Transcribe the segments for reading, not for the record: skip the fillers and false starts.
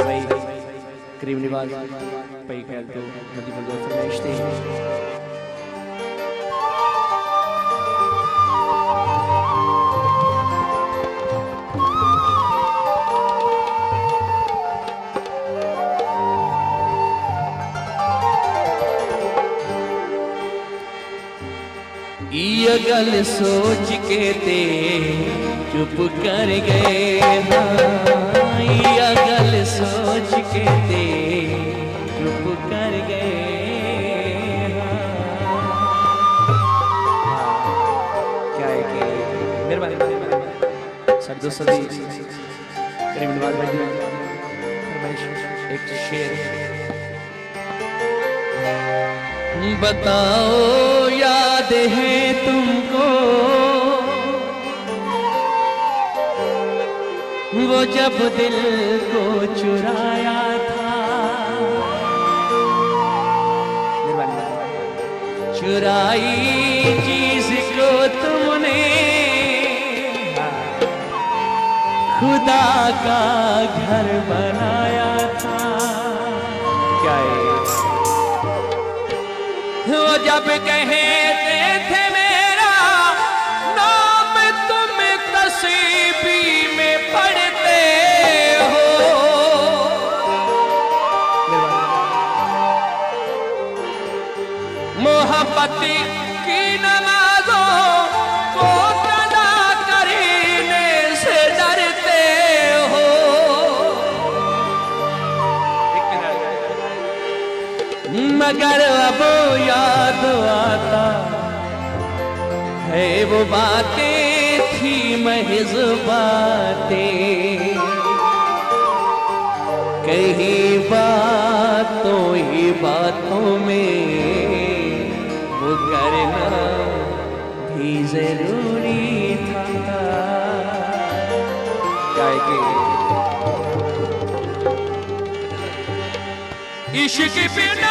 भाई करीम निवाज भाई ख्याल तो मदी मंजूर फरमाइश थी। ये गल सोच के ते चुप कर गए, ये गल सोच के ते चुप कर गए। क्या है कि मेहरबानी सरदो सदी करीम नवाज भाई एक शेर। बताओ याद है तुमको वो जब दिल को चुराया था, चुराई चीज को तुमने खुदा का घर बनाया था। क्या है वो जब कहते थे मेरा नाम तुम तस्बीह में पढ़ते हो, मोहब्बत की नमाजों को अदा करने से डरते हो। मगर अब याद आता है वो बातें थी महज बातें, कहीं बातों ही बातों में वो करना भी जरूरी था। क्या है कि इश्क बिना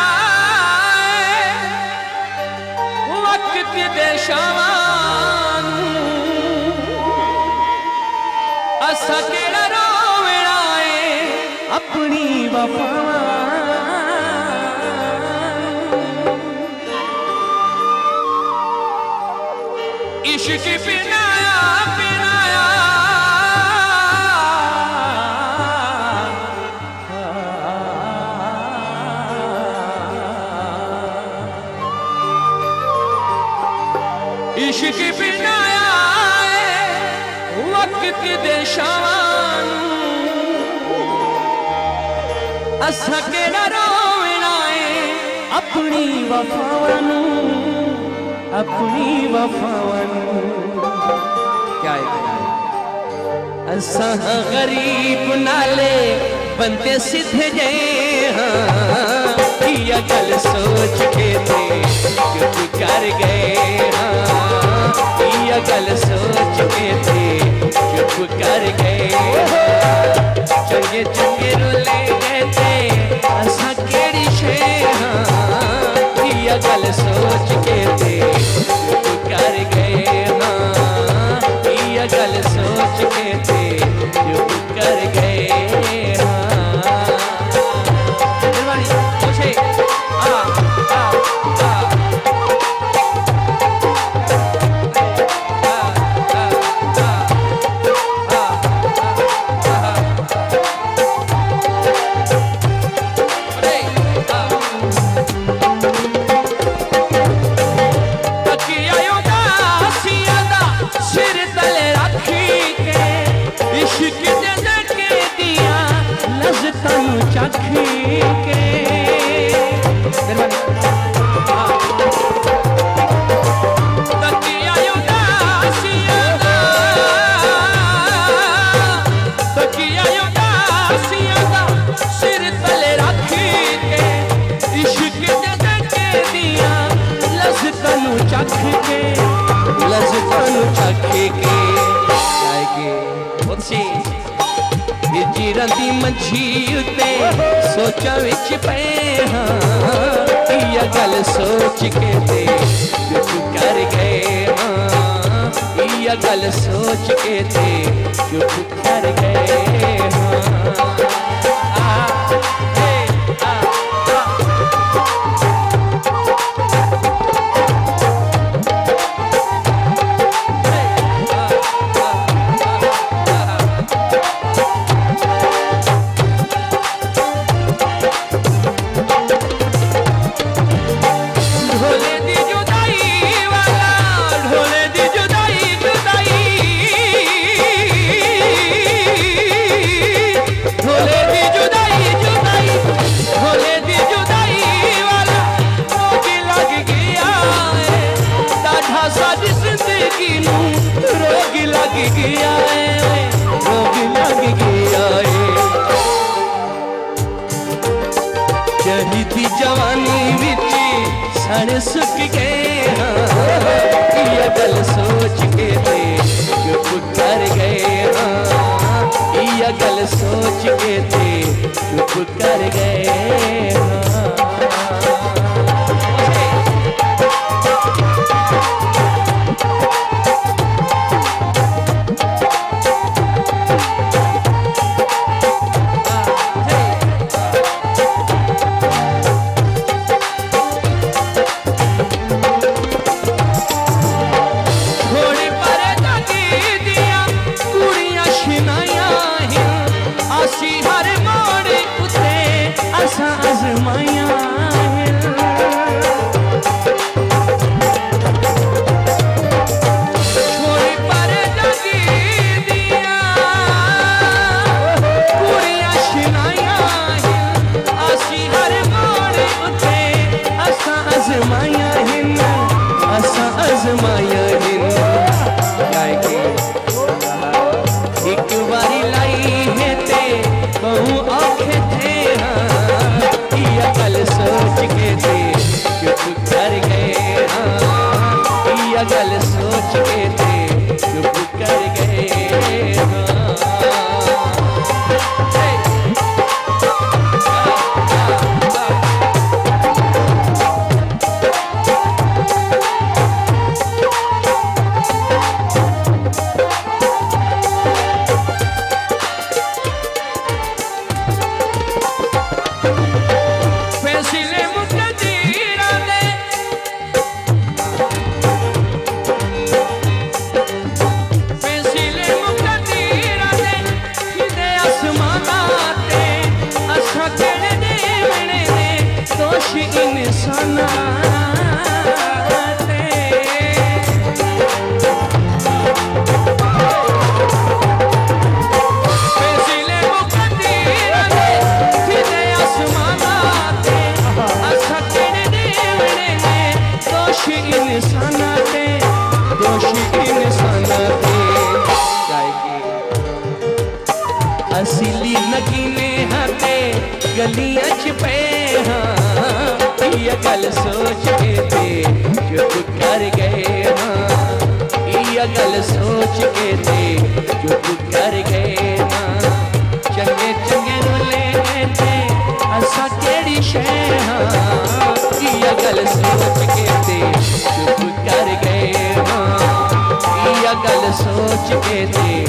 वक्त दे शावानू असा केड़ा रोवना है अपनी वफा। इश्क बिना इश्क बिना वक्त दे शावानू असा केड़ा रोवना है अपनी वफावानू, अपनी वफावानू। क्या है असा गरीब नाले बनते सीधे गए हाँ, ये गल सोच के थे चुप कर गए हाँ, ये गल सोच के थे चुप कर गए। चंगे चंगे रोले गए थे असा केड़ी शे हाँ, ये गल सोच के थे चुप कर गए हाँ, ये गल सोच के थे चुप कर गए हाँ। रंदी मंझी उते सोचा विच पे हाँ, ये गल सोच के ते चुप कर गए हाँ, ये गल सोच के ते चुप कर गए हाँ। गया है, रोग लग गया है। चढ़ी जवानी विच सड़ सुक गए हाँ, ये गल सोच के ते चुप कर गए हाँ, ये गल सोच के ते चुप कर गए हाँ। एक बारी लाई है ते कहूँ आखे थे हाँ, या गल सोच के ते चुप कर गए हाँ, या गल सोच के ते चुप कर गए हाँ। असली नगीने हाथे गलियां च पे हाँ, ये गल सोच के ते चुप कर गए हाँ, ये गल सोच के ते चुप कर गए हाँ। चंगे चंगे रोले थे असा केड़ी शह हाँ, ये गल सोच के ते चुप कर गए हाँ, ये गल सोच के ते